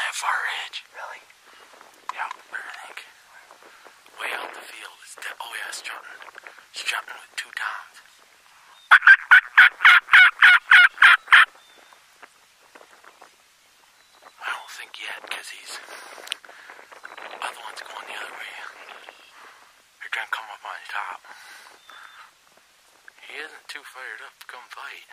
that far edge. Really? Yeah, where do you think? Way out the field. Oh yeah, strutting. Strutting with 2 toms. I don't think yet, because other one's going the other way. They're trying to come up on top. He isn't too fired up to come fight.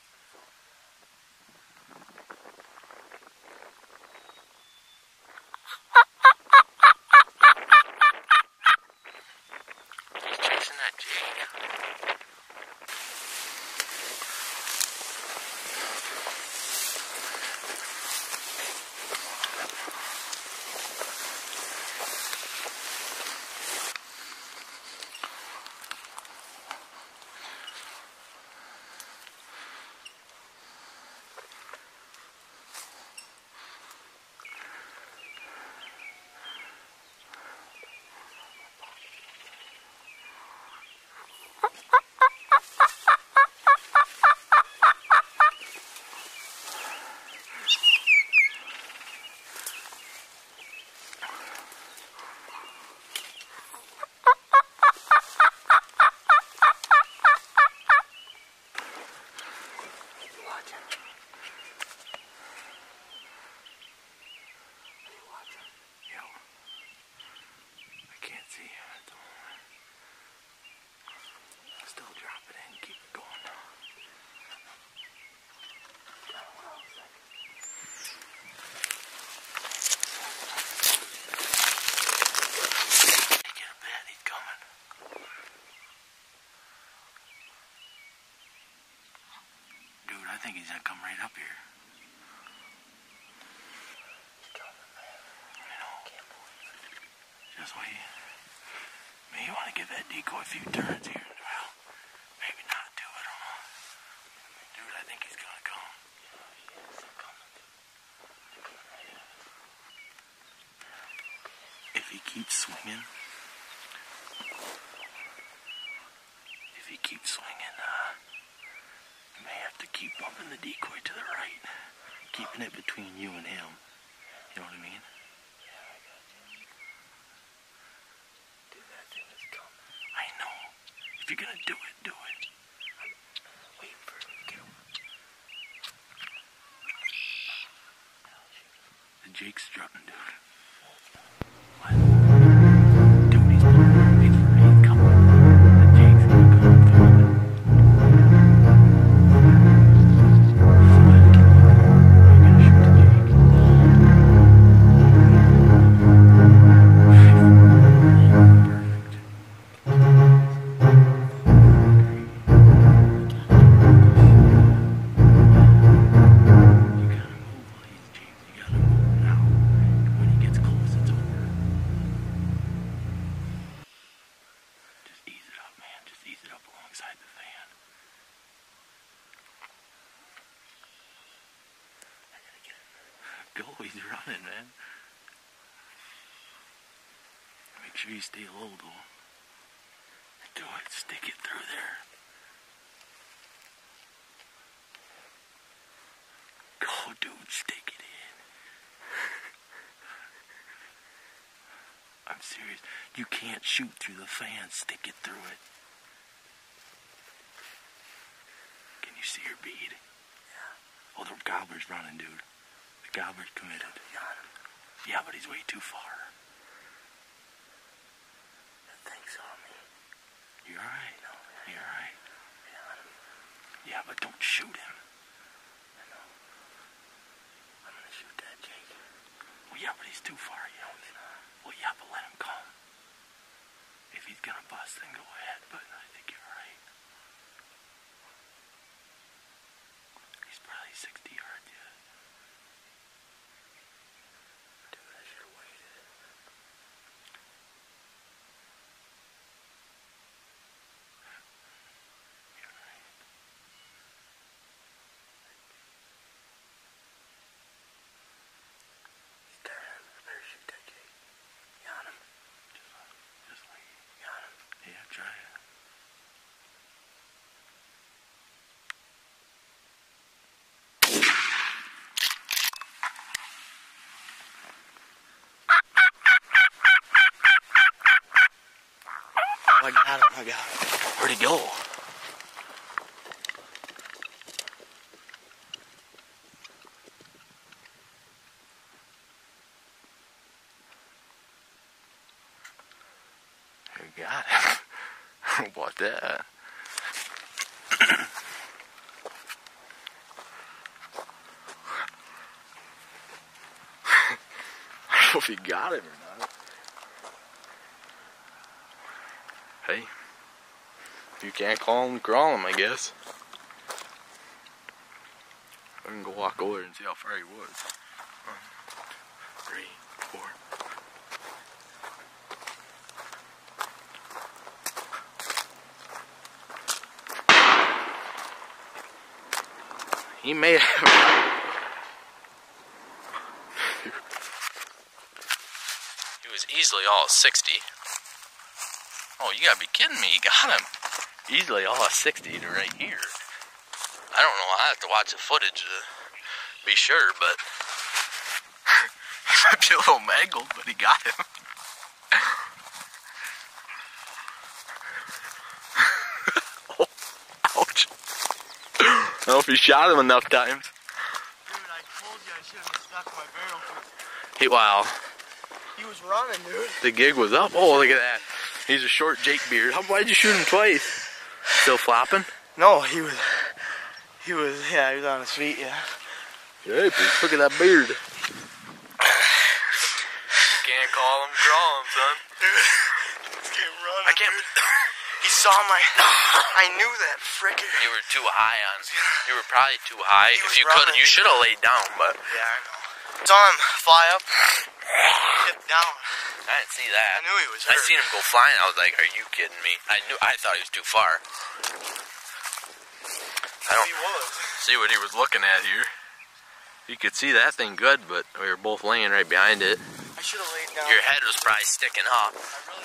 He's chasing that jade. I think he's gonna come right up here. He's coming, man. I know. Can't believe it. Just wait. Maybe you want to give that decoy a few turns here. Well, maybe not too. I don't know. Dude, I think he's gonna come. Yeah, he is. They're coming. They're coming right at us. If he keeps swinging, you may have to keep bumping the decoy to the right, keeping it between you and him. You know what I mean? Yeah, I got you. Dude, that thing is coming. I know. If you're gonna do it, do it. I'm waiting for him to get over. The Jake's strutting, dude. What? Dude, he's coming. The Jake's gonna come through it. Go, he's running, man. Make sure you stay low, though. Do it, stick it through there. Go, dude, stick it in. I'm serious. You can't shoot through the fan, stick it through it. Can you see your bead? Yeah. Oh, the gobbler's running, dude. The gobbler's committed. Got him. Yeah, but he's way too far. That thing's on me. You alright? No, You alright? Got him. Yeah, but don't shoot him. I know. I'm gonna shoot that Jake. Well, yeah, but he's too far, you know. He's not. Well, yeah, but let him come. If he's gonna bust, then go ahead, but I think you're right. He's probably 60 yards yet. Dude, I should have waited. You're right. He's turning. I better shoot that Jake. Got him. Just wait. Got him. Yeah, try it. I got him. I got him. Where'd he go? You got him. How about that? I don't know if he got him or not. Hey, if you can't call him, crawl him, I guess. I can go walk over and see how far he was. 1, 3, 4. He may have. He was easily all 60. Oh, you gotta be kidding me. You got him. Easily all 60 to right here. I don't know. I have to watch the footage to be sure, but he might be a little mangled, but he got him. Oh, ouch. I don't know if he shot him enough times. Dude, I told you I shouldn't have stuck my barrel. Wow. He was running, dude. The gig was up. Oh, look at that. He's a short Jake beard. Why'd you shoot him twice? Still flopping? No, he was on his feet, yeah. Hey, look at that beard. You can't call him, crawl him, son. Let's get running. I can't. He saw my. I knew that fricker. You were too high on. You were probably too high. He If was you could, running. you should have laid down, but. Yeah, I know. Saw him fly up, tip down. I didn't see that. I knew he was I hurt. seen him go flying. I was like, "Are you kidding me?" I thought he was too far. I don't He was. see what he was looking at here. You could see that thing good, but we were both laying right behind it. I should have laid down. Your head was probably sticking up. I really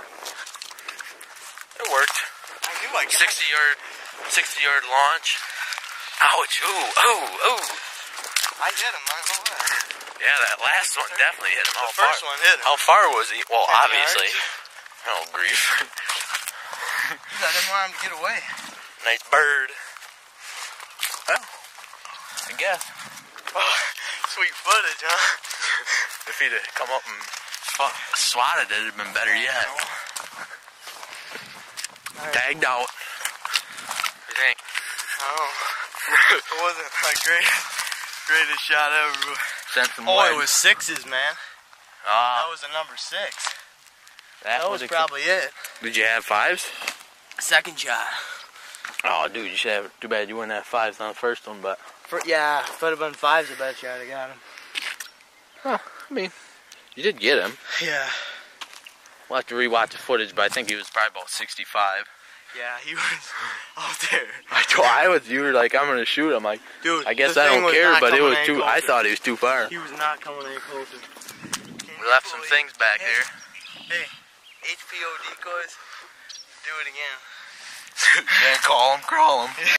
was. It worked. I knew I got 60-yard launch. Ouch! Ooh! Ooh! I hit him. I know that. Yeah, that last one definitely hit him. The first one hit him. How far was he? Well, 10 obviously. yards. Oh, grief. I didn't want him to get away. Nice bird. Well, I guess. Oh, sweet footage, huh? If he'd have come up and swatted it, it'd have been better yet. Right. Tagged out. What do you think? Oh, it wasn't my greatest shot ever. Sent some Oh, lead. it was sixes, man. That was a number 6. That was probably it. Did you have 5s? Second shot. Oh, dude, you should have. Too bad you wouldn't have 5s on the first one, but. Yeah, if it would have been 5s, I bet you I'd have got him. Huh, I mean, you did get him. Yeah. We'll have to rewatch the footage, but I think he was probably about 65. Yeah, he was out there. You were like, I'm gonna shoot him. Like, Dude, I guess the I thing don't was care, not but it coming was any too. I closer. thought he was too far. He was not coming any closer. We left some things back here. Hey, HPO decoys, do it again. Can't call him, crawl him.